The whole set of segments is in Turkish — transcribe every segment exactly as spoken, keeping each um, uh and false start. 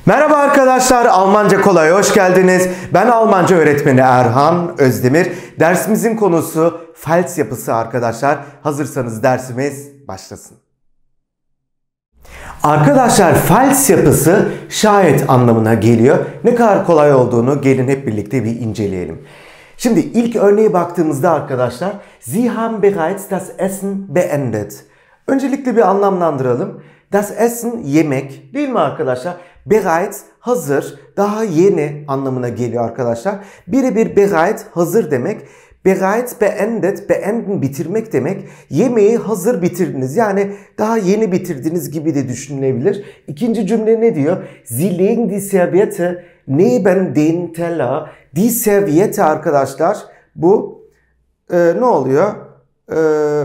Merhaba arkadaşlar, Almanca Kolay hoş geldiniz. Ben Almanca öğretmeni Erhan Özdemir. Dersimizin konusu False yapısı arkadaşlar. Hazırsanız dersimiz başlasın. Arkadaşlar false yapısı şayet anlamına geliyor. Ne kadar kolay olduğunu gelin hep birlikte bir inceleyelim. Şimdi ilk örneğe baktığımızda arkadaşlar, Sie haben bereits das Essen beendet. Öncelikle bir anlamlandıralım. Das Essen yemek değil mi arkadaşlar? Bereits hazır, daha yeni anlamına geliyor arkadaşlar. Birebir bereit hazır demek. Bereits beendet, beenden bitirmek demek. Yemeği hazır bitirdiniz. Yani daha yeni bitirdiniz gibi de düşünülebilir. İkinci cümle ne diyor? Sie legen die Serviette neben den Teller. Die Serviette arkadaşlar bu e, ne oluyor? E,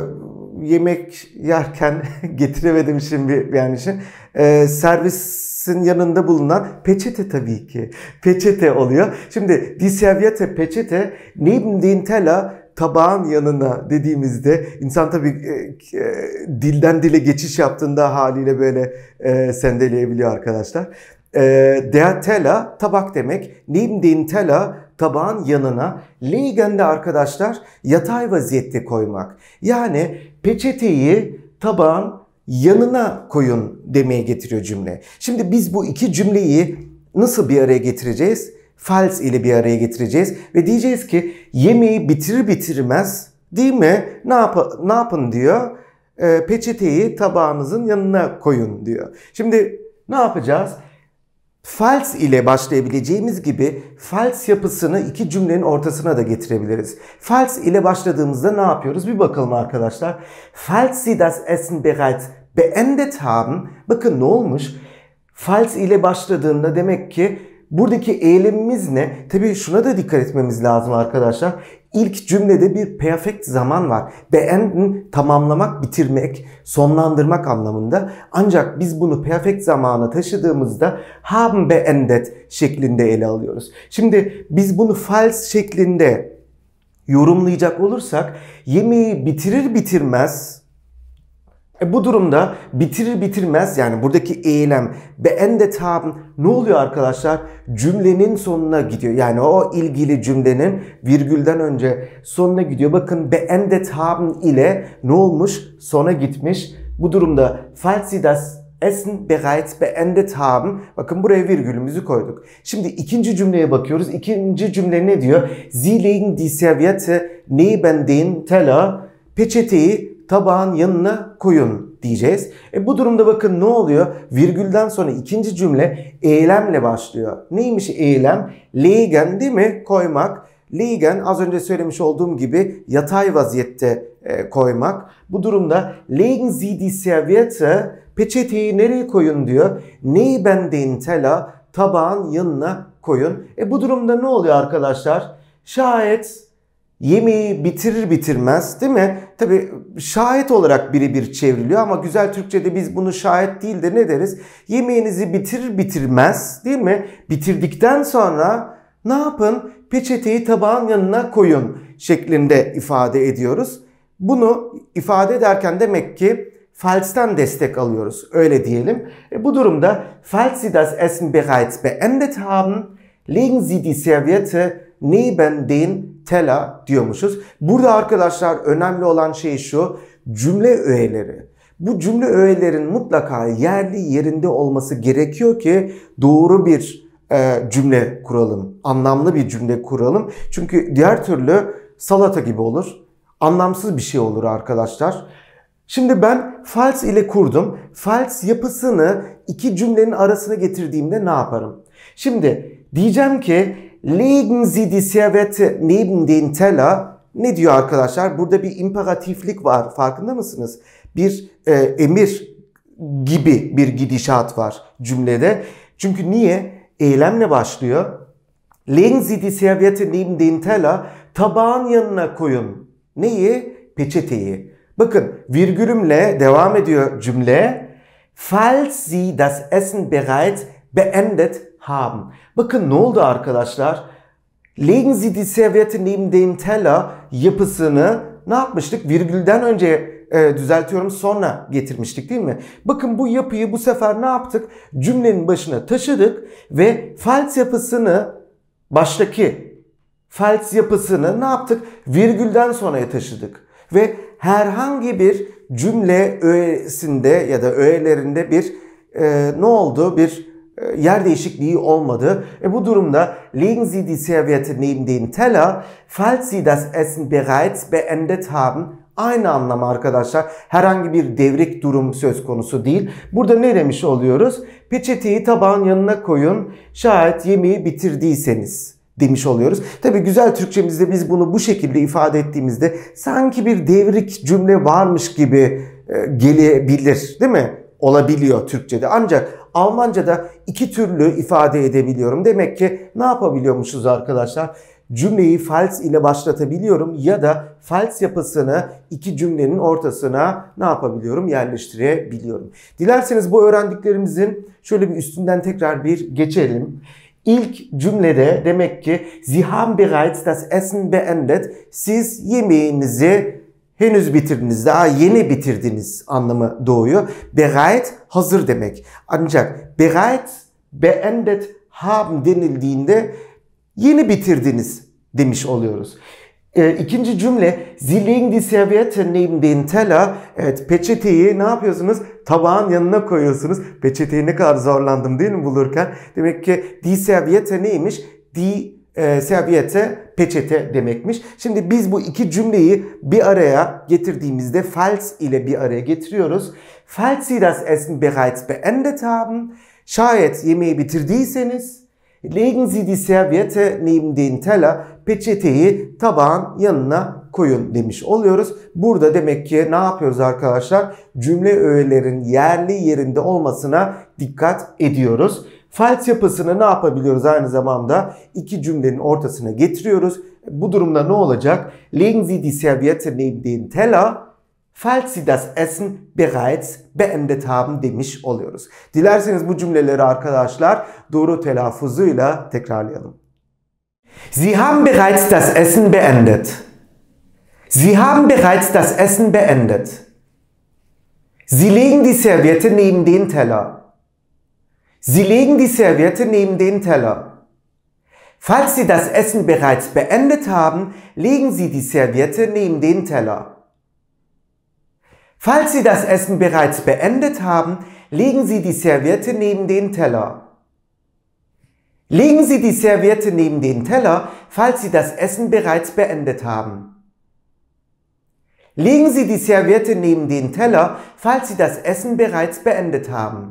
yemek yerken getiremedim şimdi yani şey. E, servisin yanında bulunan peçete tabii ki. Peçete oluyor. Şimdi die Serviette peçete neben den Teller tabağın yanına dediğimizde insan tabii e, e, dilden dile geçiş yaptığında haliyle böyle e, sendeleyebiliyor arkadaşlar. E, der Teller tabak demek. Neben den Teller tabağın yanına, legen de arkadaşlar yatay vaziyette koymak. Yani peçeteyi tabağın yanına koyun demeye getiriyor cümle. Şimdi biz bu iki cümleyi nasıl bir araya getireceğiz? False ile bir araya getireceğiz ve diyeceğiz ki yemeği bitirir bitirmez değil mi? Ne, yap ne yapın diyor? E, peçeteyi tabağınızın yanına koyun diyor. Şimdi ne yapacağız? False ile başlayabileceğimiz gibi false yapısını iki cümlenin ortasına da getirebiliriz. False ile başladığımızda ne yapıyoruz? Bir bakalım arkadaşlar. Falls Sie das Essen bereits beendet haben. Bakın ne olmuş? False ile başladığında demek ki buradaki eylemimiz ne? Tabii şuna da dikkat etmemiz lazım arkadaşlar. İlk cümlede bir perfect zaman var. Beenden tamamlamak, bitirmek, sonlandırmak anlamında. Ancak biz bunu perfect zamana taşıdığımızda haben beendet şeklinde ele alıyoruz. Şimdi biz bunu false şeklinde yorumlayacak olursak yemeği bitirir bitirmez E bu durumda bitirir bitirmez yani buradaki eylem beendet haben ne oluyor arkadaşlar? Cümlenin sonuna gidiyor. Yani o ilgili cümlenin virgülden önce sonuna gidiyor. Bakın beendet haben ile ne olmuş? Sona gitmiş. Bu durumda falls Sie das Essen bereits beendet haben. Bakın buraya virgülümüzü koyduk. Şimdi ikinci cümleye bakıyoruz. İkinci cümle ne diyor? Sie legen die Serviette neben den Teller. Peçeteyi tabağın yanına koyun diyeceğiz. E bu durumda bakın ne oluyor? Virgülden sonra ikinci cümle eylemle başlıyor. Neymiş eylem? Legen değil mi? Koymak. Legen az önce söylemiş olduğum gibi yatay vaziyette e, koymak. Bu durumda legen Sie die Serviette peçeteyi nereye koyun diyor. Neben den Teller tabağın yanına koyun. E bu durumda ne oluyor arkadaşlar? Şayet yemeği bitirir bitirmez değil mi? Tabii şayet olarak birebir çevriliyor ama güzel Türkçe'de biz bunu şayet değil de ne deriz? Yemeğinizi bitirir bitirmez değil mi? Bitirdikten sonra ne yapın? Peçeteyi tabağın yanına koyun şeklinde ifade ediyoruz. Bunu ifade ederken demek ki false'ten destek alıyoruz. Öyle diyelim. E bu durumda falls Sie das Essen bereits beendet haben, legen Sie die Serviette neben den Teller diyormuşuz. Burada arkadaşlar önemli olan şey şu. Cümle öğeleri. Bu cümle öğelerin mutlaka yerli yerinde olması gerekiyor ki doğru bir e, cümle kuralım. Anlamlı bir cümle kuralım. Çünkü diğer türlü salata gibi olur. Anlamsız bir şey olur arkadaşlar. Şimdi ben false ile kurdum. False yapısını iki cümlenin arasına getirdiğimde ne yaparım? Şimdi diyeceğim ki legen Sie die Serviette neben den Teller. Ne diyor arkadaşlar? Burada bir imperatiflik var. Farkında mısınız? Bir e, emir gibi bir gidişat var cümlede. Çünkü niye? Eylemle başlıyor. Legen Sie die Serviette neben den Teller. Tabağın yanına koyun. Neyi? Peçeteyi. Bakın virgülümle devam ediyor cümle. Falls Sie das Essen bereits beendet haben. Bakın ne oldu arkadaşlar? Legen Sie die Serviette neben den Teller yapısını ne yapmıştık? Virgülden önce e, düzeltiyorum sonra getirmiştik değil mi? Bakın bu yapıyı bu sefer ne yaptık? Cümlenin başına taşıdık ve false yapısını baştaki false yapısını ne yaptık? Virgülden sonraya taşıdık. Ve herhangi bir cümle öğesinde ya da öğelerinde bir e, ne oldu? Bir e, yer değişikliği olmadı. E bu durumda legen Sie die Serviette neben den Teller, falls Sie das Essen bereits beendet haben. Aynı anlam arkadaşlar. Herhangi bir devrik durum söz konusu değil. Burada ne demiş oluyoruz? Peçeteyi tabağın yanına koyun. Şayet yemeği bitirdiyseniz demiş oluyoruz. Tabii güzel Türkçemizde biz bunu bu şekilde ifade ettiğimizde sanki bir devrik cümle varmış gibi e, gelebilir, değil mi? Olabiliyor Türkçe'de. Ancak Almanca'da iki türlü ifade edebiliyorum. Demek ki ne yapabiliyormuşuz arkadaşlar? Cümleyi false ile başlatabiliyorum ya da false yapısını iki cümlenin ortasına ne yapabiliyorum? Yerleştirebiliyorum. Dilerseniz bu öğrendiklerimizin şöyle bir üstünden tekrar bir geçelim. İlk cümlede demek ki Sie haben bereits das Essen beendet. Siz yemeğinizi henüz bitirdiniz, daha yeni bitirdiniz anlamı doğuyor. Bereit hazır demek. Ancak bereit beendet haben denildiğinde yeni bitirdiniz demiş oluyoruz. E, ikinci cümle Sie legen die Serviette neben den Teller. Evet, peçeteyi ne yapıyorsunuz? Tabağın yanına koyuyorsunuz. Peçeteyi ne kadar zorlandım değil mi bulurken? Demek ki die Serviette neymiş? Die e, Serviette peçete demekmiş. Şimdi biz bu iki cümleyi bir araya getirdiğimizde false ile bir araya getiriyoruz. Falls Sie das Essen bereits beendet haben. Şayet yemeği bitirdiyseniz legen Sie die Serviette neben den Teller. Peçeteyi tabağın yanına koyun demiş oluyoruz. Burada demek ki ne yapıyoruz arkadaşlar? Cümle öğelerin yerli yerinde olmasına dikkat ediyoruz. False yapısını ne yapabiliyoruz aynı zamanda? İki cümlenin ortasına getiriyoruz. Bu durumda ne olacak? Legen Sie die Serviette neben den Teller, falls Sie das Essen bereits beendet haben demiş oluyoruz. Dilerseniz bu cümleleri arkadaşlar doğru telaffuzuyla tekrarlayalım. Sie haben bereits das Essen beendet. Sie haben bereits das Essen beendet. Sie legen die Serviette neben den Teller. Sie legen die Serviette neben den Teller. Falls Sie das Essen bereits beendet haben, legen Sie die Serviette neben den Teller. Falls Sie das Essen bereits beendet haben, legen Sie die Serviette neben den Teller. Legen Sie die Serviette neben den Teller, falls Sie das Essen bereits beendet haben. Legen Sie die Serviette neben den Teller, falls Sie das Essen bereits beendet haben.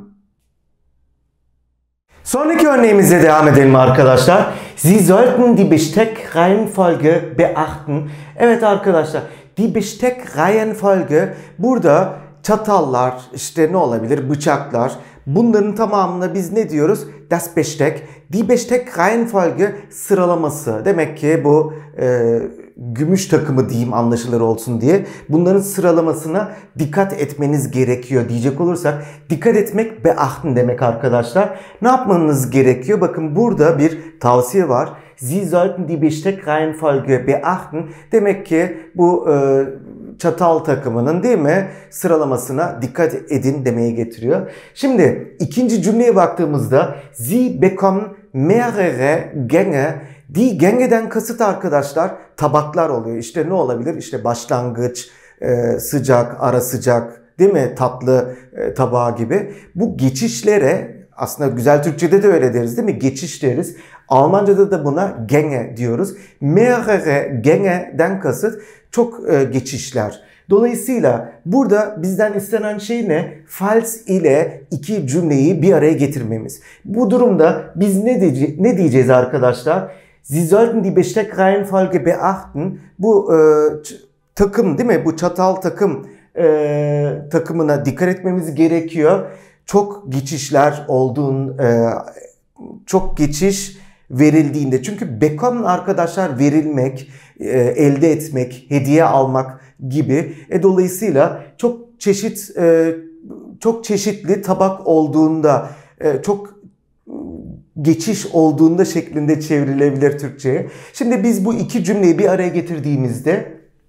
Sonraki örneğimize devam edelim arkadaşlar. Sie sollten die Besteckreihenfolge beachten. Evet arkadaşlar, die Besteckreihenfolge burada çatallar, işte ne olabilir? Bıçaklar. Bunların tamamına biz ne diyoruz? Das Besteck. Die Besteckreihenfolge sıralaması. Demek ki bu e, gümüş takımı diyeyim anlaşılır olsun diye. Bunların sıralamasına dikkat etmeniz gerekiyor diyecek olursak. Dikkat etmek beachten demek arkadaşlar. Ne yapmanız gerekiyor? Bakın burada bir tavsiye var. Sie sollten die Besteckreihenfolge beachten. Demek ki bu e, çatal takımının değil mi sıralamasına dikkat edin demeye getiriyor. Şimdi ikinci cümleye baktığımızda Sie bekommen mehrere Gänge. Die Gänge'den kasıt arkadaşlar tabaklar oluyor. İşte ne olabilir? İşte başlangıç, e, sıcak, ara sıcak, değil mi? Tatlı e, tabağı gibi. Bu geçişlere aslında güzel Türkçe'de de öyle deriz değil mi? Geçiş deriz. Almanca'da da buna Gänge diyoruz. Mehrere Gänge'den kasıt çok e, geçişler. Dolayısıyla burada bizden istenen şey ne? False ile iki cümleyi bir araya getirmemiz. Bu durumda biz ne, diye ne diyeceğiz arkadaşlar? Sie sollten die Besteckreihenfolge beachten. Bu e, takım değil mi? Bu çatal takım e, takımına dikkat etmemiz gerekiyor. Çok geçişler olduğun, e, çok geçiş verildiğinde. Çünkü bekommen arkadaşlar verilmek, e, elde etmek, hediye almak gibi. E, dolayısıyla çok çeşit, e, çok çeşitli tabak olduğunda, e, çok geçiş olduğunda şeklinde çevrilebilir Türkçe'ye. Şimdi biz bu iki cümleyi bir araya getirdiğimizde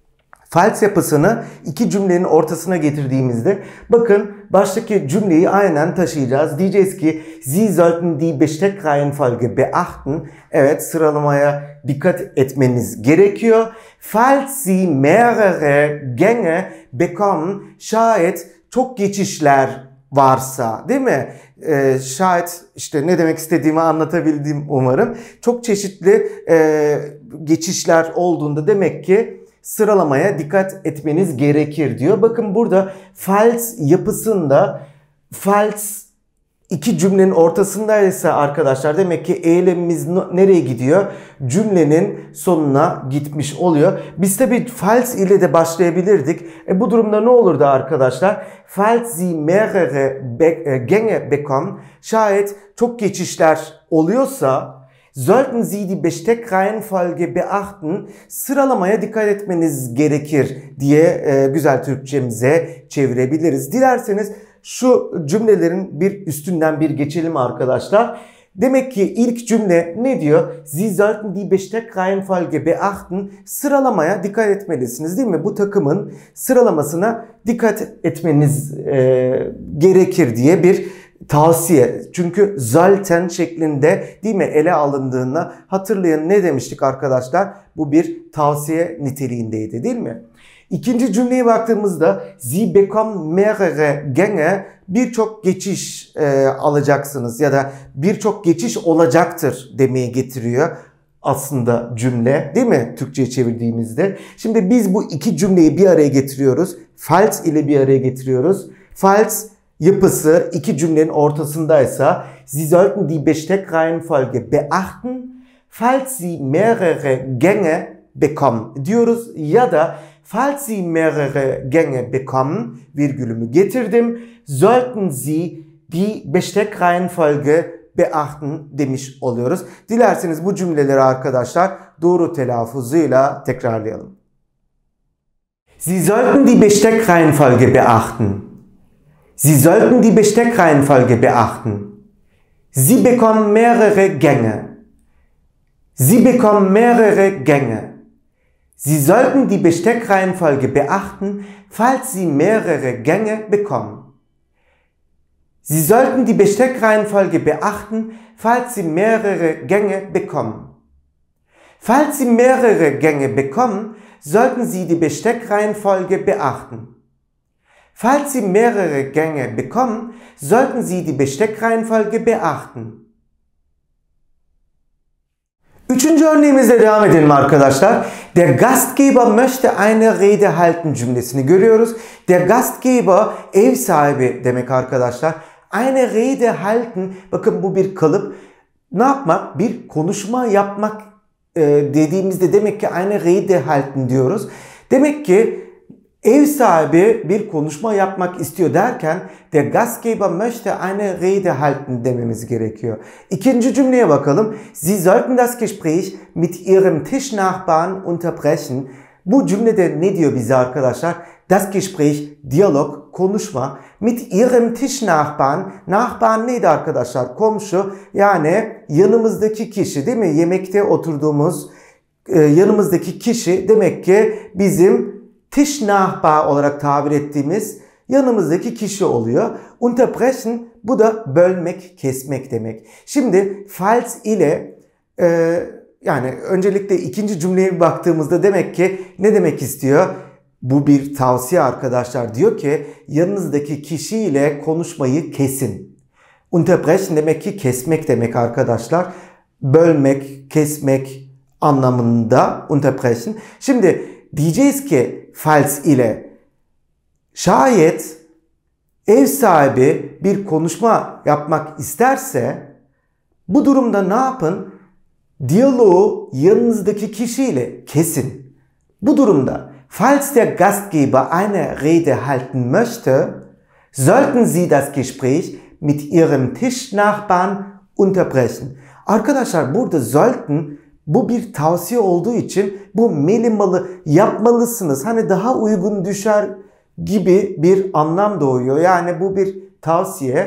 False yapısını iki cümlenin ortasına getirdiğimizde bakın baştaki cümleyi aynen taşıyacağız. Diyeceğiz ki Sie sollten die Besteckreihenfolge beachten. Evet, sıralamaya dikkat etmeniz gerekiyor. Falls Sie mehrere Gänge bekommen, şayet çok geçişler varsa, değil mi? Ee, şayet işte ne demek istediğimi anlatabildim umarım. Çok çeşitli e, geçişler olduğunda demek ki sıralamaya dikkat etmeniz gerekir diyor. Bakın burada false yapısında false iki cümlenin ortasındaysa arkadaşlar demek ki eylemimiz nereye gidiyor? Cümlenin sonuna gitmiş oluyor. Biz tabii false ile de başlayabilirdik. E bu durumda ne olurdu arkadaşlar? Falls Sie mehrere Gänge bekommen, şayet çok geçişler oluyorsa sollten Sie die Besteckreihenfolge beachten, sıralamaya dikkat etmeniz gerekir diye e, güzel Türkçemize çevirebiliriz. Dilerseniz şu cümlelerin bir üstünden bir geçelim arkadaşlar. Demek ki ilk cümle ne diyor? Sie sollten die Besteckreihenfolge beachten. Sıralamaya dikkat etmelisiniz, değil mi? Bu takımın sıralamasına dikkat etmeniz e, gerekir diye bir tavsiye. Çünkü sollten şeklinde, değil mi, ele alındığında hatırlayın ne demiştik arkadaşlar? Bu bir tavsiye niteliğindeydi, değil mi? İkinci cümleye baktığımızda Sie bekommen mehrere Gänge, birçok geçiş e, alacaksınız ya da birçok geçiş olacaktır demeye getiriyor aslında cümle, değil mi? Türkçe'ye çevirdiğimizde. Şimdi biz bu iki cümleyi bir araya getiriyoruz. False ile bir araya getiriyoruz. False yapısı iki cümlenin ortasındaysa Sie sollten die Besteckreihenfolge beachten, falls Sie mehrere Gänge bekommen diyoruz ya da falls Sie mehrere Gänge bekommen, virgülümü getirdim, sollten Sie die Besteckreihenfolge beachten demiş oluyoruz. Dilerseniz bu cümleleri arkadaşlar doğru telaffuzuyla tekrarlayalım. Sie sollten die Besteckreihenfolge beachten. Sie sollten die Besteckreihenfolge beachten. Sie bekommen mehrere Gänge. Sie bekommen mehrere Gänge. Sie sollten die Besteckreihenfolge beachten, falls Sie mehrere Gänge bekommen. Sie sollten die Besteckreihenfolge beachten, falls Sie mehrere Gänge bekommen. Falls Sie mehrere Gänge bekommen, sollten Sie die Besteckreihenfolge beachten. Falls Sie mehrere Gänge bekommen, sollten Sie die Besteckreihenfolge beachten. Üçüncü örneğimizle devam edelim arkadaşlar. Der Gastgeber möchte eine Rede halten cümlesini görüyoruz. Der Gastgeber ev sahibi demek arkadaşlar. Eine Rede halten, bakın bu bir kalıp. Ne yapmak? Bir konuşma yapmak e, dediğimizde demek ki eine Rede halten diyoruz. Demek ki ev sahibi bir konuşma yapmak istiyor derken der Gastgeber möchte eine Rede halten dememiz gerekiyor. İkinci cümleye bakalım. Sie sollten das Gespräch mit ihrem Tischnachbarn unterbrechen. Bu cümlede ne diyor bize arkadaşlar? Das Gespräch, diyalog, konuşma. Mit ihrem Tischnachbarn. Nachbarn neydi arkadaşlar? Komşu, yani yanımızdaki kişi, değil mi? Yemekte oturduğumuz e, yanımızdaki kişi demek ki bizim Tischnachbar olarak tabir ettiğimiz yanımızdaki kişi oluyor. Unterbrechen, bu da bölmek, kesmek demek. Şimdi falls ile e, yani öncelikle ikinci cümleye baktığımızda demek ki ne demek istiyor? Bu bir tavsiye arkadaşlar. Diyor ki yanınızdaki kişiyle konuşmayı kesin. Unterbrechen demek ki kesmek demek arkadaşlar. Bölmek, kesmek anlamında unterbrechen. Şimdi diyeceğiz ki falls ile şayet ev sahibi bir konuşma yapmak isterse bu durumda ne yapın? Diyaloğu yanınızdaki kişiyle kesin. Bu durumda falls der Gastgeber eine Rede halten möchte, sollten Sie das Gespräch mit Ihrem Tischnachbarn unterbrechen. Arkadaşlar burada sollten bu bir tavsiye olduğu için bu melimalı yapmalısınız. Hani daha uygun düşer gibi bir anlam doğuyor. Yani bu bir tavsiye.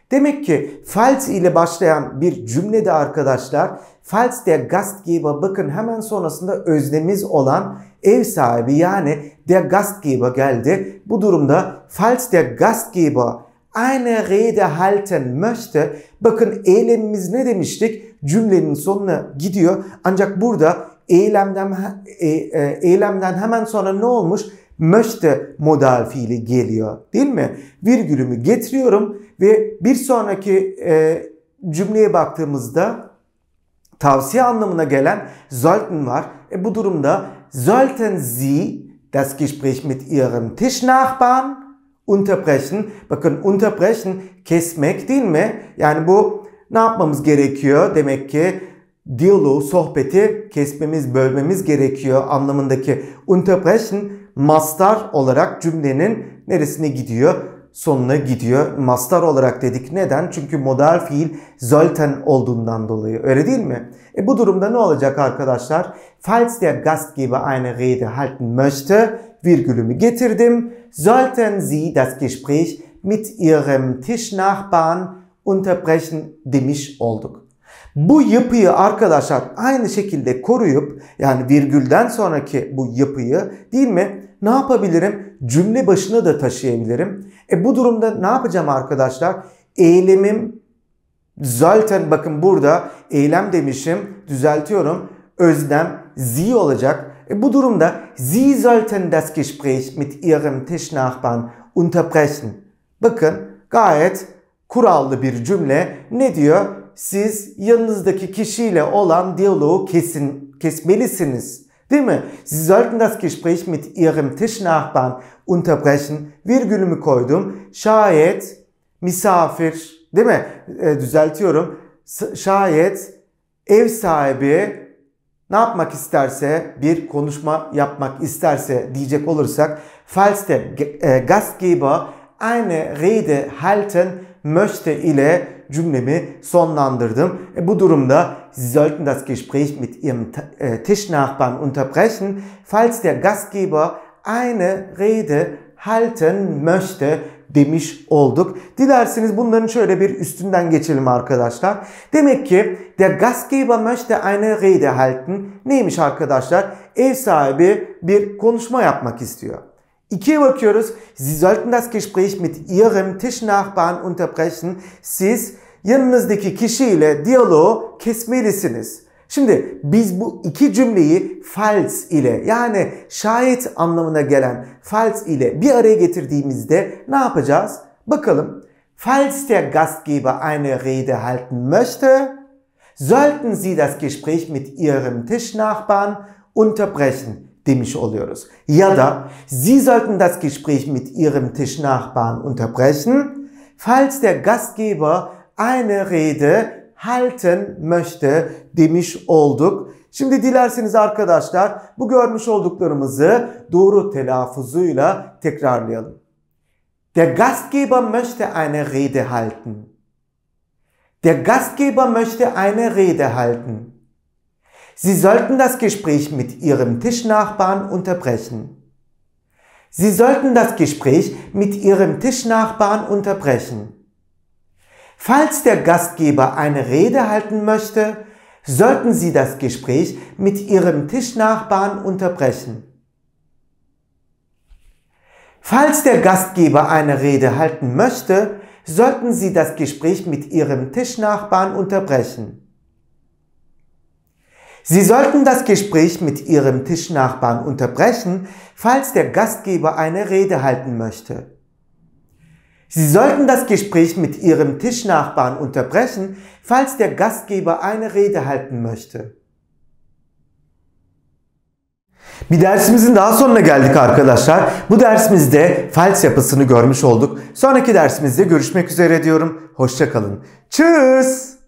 Demek ki falls ile başlayan bir cümlede arkadaşlar, falls der Gastgeber, bakın hemen sonrasında öznemiz olan ev sahibi yani der Gastgeber geldi. Bu durumda falls der Gastgeber eine Rede halten möchte, bakın eylemimiz ne demiştik? Cümlenin sonuna gidiyor. Ancak burada eylemden, e, e, eylemden hemen sonra ne olmuş? Möchte modal fiili geliyor, değil mi? Virgülümü getiriyorum ve bir sonraki e, cümleye baktığımızda tavsiye anlamına gelen sollten var. E, bu durumda sollten Sie das Gespräch mit Ihrem Tischnachbarn unterbrechen. Bakın unterbrechen kesmek, değil mi? Yani bu ne yapmamız gerekiyor? Demek ki diyaloğu, sohbeti kesmemiz, bölmemiz gerekiyor anlamındaki unterbrechen mastar olarak cümlenin neresine gidiyor? Sonuna gidiyor. Mastar olarak dedik. Neden? Çünkü modal fiil sollten olduğundan dolayı. Öyle değil mi? E bu durumda ne olacak arkadaşlar? Falls der Gastgeber eine Rede halten möchte, virgülümü getirdim. Sollten Sie das Gespräch mit Ihrem Tischnachbarn unterbrechen demiş olduk. Bu yapıyı arkadaşlar aynı şekilde koruyup, yani virgülden sonraki bu yapıyı, değil mi, ne yapabilirim? Cümle başına da taşıyabilirim. E bu durumda ne yapacağım arkadaşlar? Eylemim sollten, bakın burada eylem demişim, düzeltiyorum. Özlem Sie olacak. E bu durumda Sie sollten das Gespräch mit Ihrem Tischnachbarn unterbrechen. Bakın gayet kurallı bir cümle. Ne diyor? Siz yanınızdaki kişiyle olan diyaloğu kesin, kesmelisiniz. Değil mi? Sie sollten das Gespräch mit Ihrem Tischnachbarn unterbrechen. Virgülümü koydum. Şayet misafir, değil mi? E, düzeltiyorum. Şayet ev sahibi ne yapmak isterse, bir konuşma yapmak isterse diyecek olursak, falls der Gastgeber eine Rede halten möchte ile cümlemi sonlandırdım. E bu durumda Sie sollten das Gespräch mit Ihrem Tischnachbarn unterbrechen, falls der Gastgeber eine Rede halten möchte demiş olduk. Dilerseniz bunların şöyle bir üstünden geçelim arkadaşlar. Demek ki der Gastgeber möchte eine Rede halten neymiş arkadaşlar? Ev sahibi bir konuşma yapmak istiyor. İkiye bakıyoruz. Sie sollten das Gespräch mit Ihrem Tischnachbarn unterbrechen. Siz yanınızdaki kişiyle diyaloğu kesmelisiniz. Şimdi biz bu iki cümleyi falls ile, yani şayet anlamına gelen falls ile bir araya getirdiğimizde ne yapacağız? Bakalım. Falls der Gastgeber eine Rede halten möchte, sollten Sie das Gespräch mit Ihrem Tischnachbarn unterbrechen demiş oluyoruz. Ya da Sie sollten das Gespräch mit Ihrem Tischnachbarn unterbrechen, falls der Gastgeber eine Rede halten möchte demiş olduk. Şimdi dilerseniz arkadaşlar bu görmüş olduklarımızı doğru telaffuzuyla tekrarlayalım. Der Gastgeber möchte eine Rede halten. Der Gastgeber möchte eine Rede halten. Sie sollten das Gespräch mit Ihrem Tischnachbarn unterbrechen. Sie sollten das Gespräch mit Ihrem Tischnachbarn unterbrechen. Falls der Gastgeber eine Rede halten möchte, sollten Sie das Gespräch mit Ihrem Tischnachbarn unterbrechen. Falls der Gastgeber eine Rede halten möchte, sollten Sie das Gespräch mit Ihrem Tischnachbarn unterbrechen. Sie sollten das Gespräch mit Ihrem Tischnachbarn unterbrechen, falls der Gastgeber eine Rede halten möchte. Sie sollten das Gespräch mit Ihrem Tischnachbarn unterbrechen, falls der Gastgeber eine Rede halten möchte. Bir dersimizin daha sonuna geldik arkadaşlar. Bu dersimizde falls yapısını görmüş olduk. Sonraki dersimizde görüşmek üzere diyorum. Hoşça kalın. Tschüss.